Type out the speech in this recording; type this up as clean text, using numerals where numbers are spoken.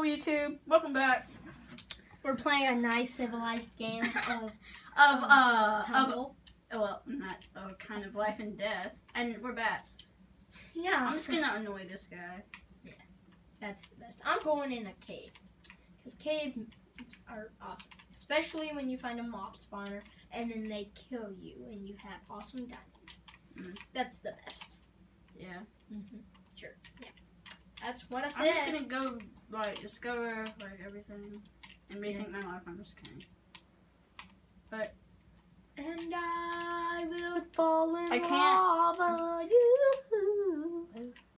Hello YouTube, welcome back. We're playing a nice civilized game of Tumble. Well, not kind of life and death, and we're bats. Yeah. I'm just gonna annoy this guy. Yeah, that's the best. I'm going in a cave because caves are awesome, especially when you find a mob spawner and then they kill you and you have awesome diamonds. That's the best. Yeah. Sure. Yeah. That's what I said. I'm just gonna go discover everything and rethink my life. I'm just kidding. But I will fall in I can't. lava.